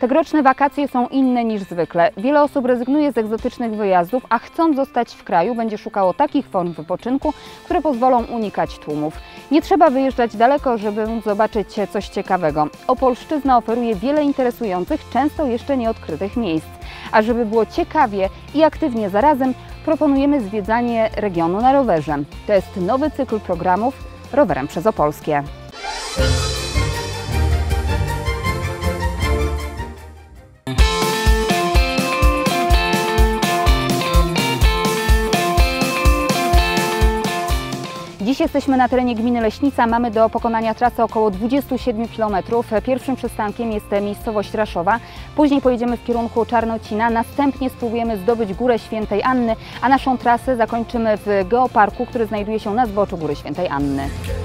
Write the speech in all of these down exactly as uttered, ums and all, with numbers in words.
Tegoroczne wakacje są inne niż zwykle. Wiele osób rezygnuje z egzotycznych wyjazdów, a chcąc zostać w kraju, będzie szukało takich form wypoczynku, które pozwolą unikać tłumów. Nie trzeba wyjeżdżać daleko, żeby móc zobaczyć coś ciekawego. Opolszczyzna oferuje wiele interesujących, często jeszcze nieodkrytych miejsc. A żeby było ciekawie i aktywnie zarazem, proponujemy zwiedzanie regionu na rowerze. To jest nowy cykl programów Rowerem przez Opolskie. Dziś jesteśmy na terenie gminy Leśnica. Mamy do pokonania trasy około dwudziestu siedmiu kilometrów. Pierwszym przystankiem jest miejscowość Raszowa. Później pojedziemy w kierunku Czarnocina. Następnie spróbujemy zdobyć Górę Świętej Anny, a naszą trasę zakończymy w geoparku, który znajduje się na zboczu Góry Świętej Anny.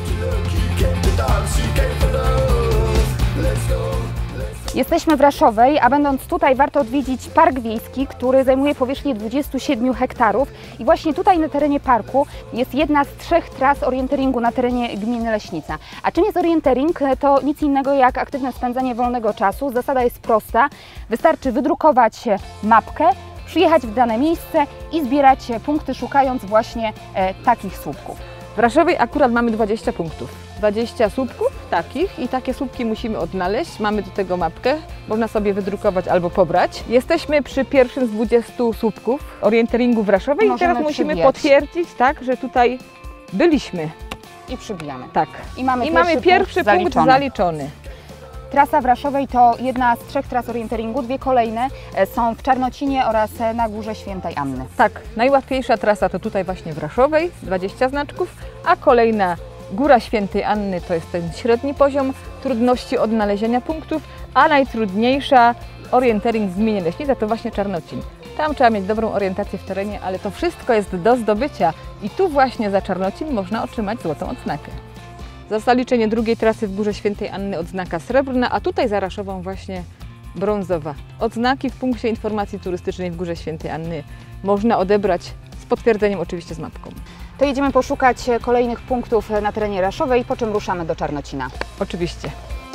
Jesteśmy w Raszowej, a będąc tutaj warto odwiedzić Park Wiejski, który zajmuje powierzchnię dwudziestu siedmiu hektarów i właśnie tutaj na terenie parku jest jedna z trzech tras orienteringu na terenie gminy Leśnica. A czym jest orientering? To nic innego jak aktywne spędzanie wolnego czasu. Zasada jest prosta, wystarczy wydrukować mapkę, przyjechać w dane miejsce i zbierać punkty, szukając właśnie e, takich słupków. W Raszowej akurat mamy dwadzieścia punktów, dwadzieścia słupków takich i takie słupki musimy odnaleźć. Mamy do tego mapkę, można sobie wydrukować albo pobrać. Jesteśmy przy pierwszym z dwudziestu słupków orienteringu w Raszowej i teraz musimy przybijać. potwierdzić, tak, że tutaj byliśmy. I przybijamy. Tak. I mamy I pierwszy, mamy pierwszy punkt, punkt zaliczony. zaliczony. Trasa w Raszowej to jedna z trzech tras orienteringu, dwie kolejne są w Czarnocinie oraz na Górze Świętej Anny. Tak, najłatwiejsza trasa to tutaj właśnie w Raszowej, dwadzieścia znaczków, a kolejna Góra Świętej Anny to jest ten średni poziom trudności odnalezienia punktów, a najtrudniejsza orientering w gminie Leśnica to właśnie Czarnocin. Tam trzeba mieć dobrą orientację w terenie, ale to wszystko jest do zdobycia i tu właśnie za Czarnocin można otrzymać złotą odznakę. Za zaliczenie drugiej trasy w Górze Świętej Anny odznaka srebrna, a tutaj za Raszową właśnie brązowa. Odznaki w punkcie informacji turystycznej w Górze Świętej Anny można odebrać z potwierdzeniem oczywiście z mapką. To jedziemy poszukać kolejnych punktów na terenie Raszowej, po czym ruszamy do Czarnocina. Oczywiście.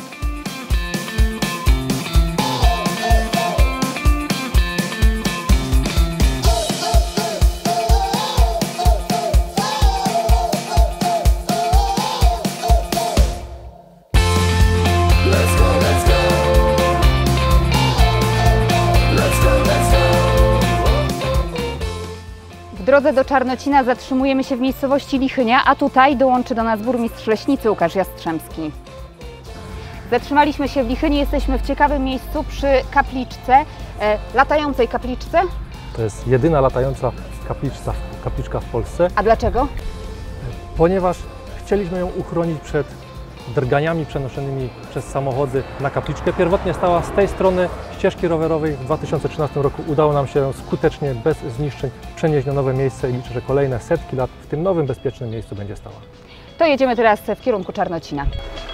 W drodze do Czarnocina zatrzymujemy się w miejscowości Lichynia, a tutaj dołączy do nas burmistrz Leśnicy Łukasz Jastrzębski. Zatrzymaliśmy się w Lichyni, jesteśmy w ciekawym miejscu przy kapliczce, e, latającej kapliczce. To jest jedyna latająca kapliczka, kapliczka w Polsce. A dlaczego? Ponieważ chcieliśmy ją uchronić przed drganiami przenoszonymi przez samochody na kapliczkę. Pierwotnie stała z tej strony ścieżki rowerowej. W dwa tysiące trzynastym roku udało nam się skutecznie, bez zniszczeń, przenieść na nowe miejsce i liczę, że kolejne setki lat w tym nowym, bezpiecznym miejscu będzie stała. To jedziemy teraz w kierunku Czarnocina.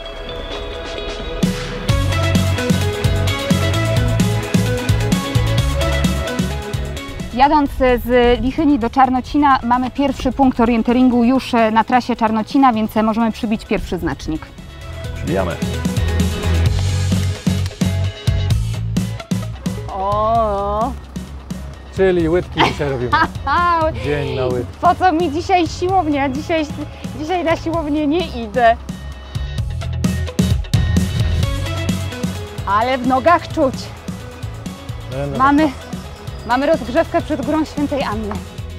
Jadąc z Lichyni do Czarnocina mamy pierwszy punkt orienteringu już na trasie Czarnocina, więc możemy przybić pierwszy znacznik. Przybijamy. O. Czyli łydki dzisiaj robimy. Dzień na łydki. Po co mi dzisiaj siłownia? Dzisiaj, dzisiaj na siłownię nie idę. Ale w nogach czuć. Będę Mamy, mamy rozgrzewkę przed Górą Świętej Anny.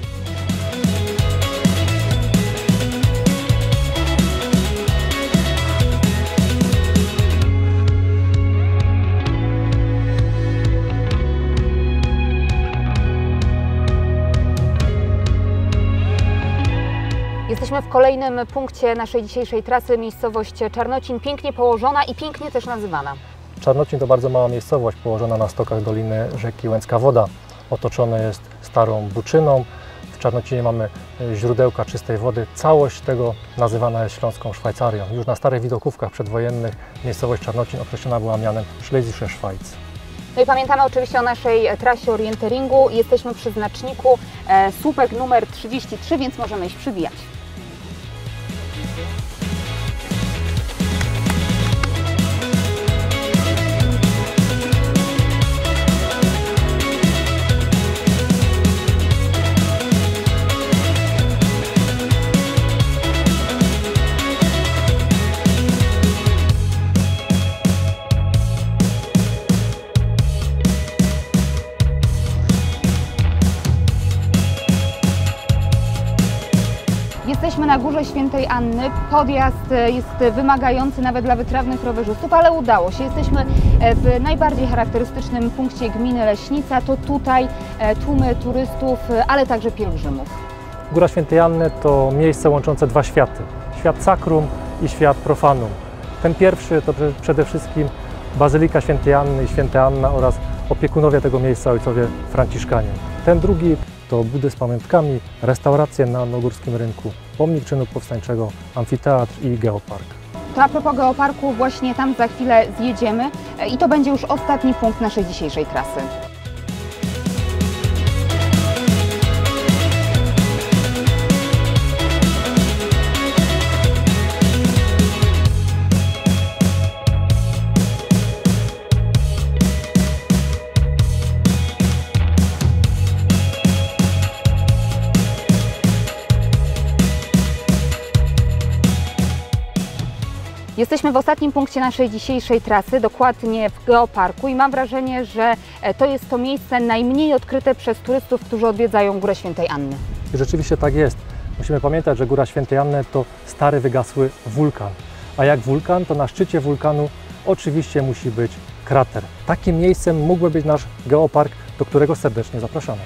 Jesteśmy w kolejnym punkcie naszej dzisiejszej trasy, miejscowość Czarnocin, pięknie położona i pięknie też nazywana. Czarnocin to bardzo mała miejscowość położona na stokach doliny rzeki Łęcka Woda. Otoczone jest starą buczyną. W Czarnocinie mamy źródełka czystej wody. Całość tego nazywana jest Śląską Szwajcarią. Już na starych widokówkach przedwojennych miejscowość Czarnocin określona była mianem Schlesische Schweiz. No i pamiętamy oczywiście o naszej trasie orienteringu. Jesteśmy przy znaczniku e, słupek numer trzydzieści trzy, więc możemy iść przybijać. na Górze Świętej Anny. Podjazd jest wymagający nawet dla wytrawnych rowerzystów, ale udało się. Jesteśmy w najbardziej charakterystycznym punkcie gminy Leśnica. To tutaj tłumy turystów, ale także pielgrzymów. Góra Świętej Anny to miejsce łączące dwa światy. Świat sakrum i świat profanum. Ten pierwszy to przede wszystkim Bazylika Świętej Anny i Święta Anna oraz opiekunowie tego miejsca, ojcowie franciszkanie. Ten drugi to buddyzm z pamiątkami, restauracje na Annogórskim Rynku, pomnik czynu powstańczego, amfiteatr i geopark. To a propos geoparku, właśnie tam za chwilę zjedziemy i to będzie już ostatni punkt naszej dzisiejszej trasy. Jesteśmy w ostatnim punkcie naszej dzisiejszej trasy, dokładnie w geoparku i mam wrażenie, że to jest to miejsce najmniej odkryte przez turystów, którzy odwiedzają Górę Świętej Anny. I rzeczywiście tak jest. Musimy pamiętać, że Góra Świętej Anny to stary, wygasły wulkan. A jak wulkan, to na szczycie wulkanu oczywiście musi być krater. Takim miejscem mógłby być nasz geopark, do którego serdecznie zapraszamy.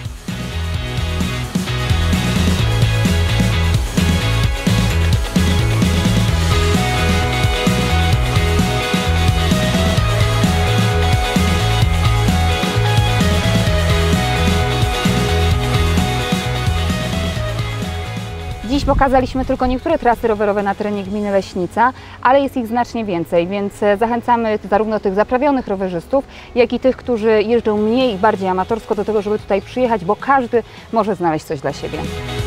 Dziś pokazaliśmy tylko niektóre trasy rowerowe na terenie gminy Leśnica, ale jest ich znacznie więcej, więc zachęcamy zarówno tych zaprawionych rowerzystów, jak i tych, którzy jeżdżą mniej i bardziej amatorsko do tego, żeby tutaj przyjechać, bo każdy może znaleźć coś dla siebie.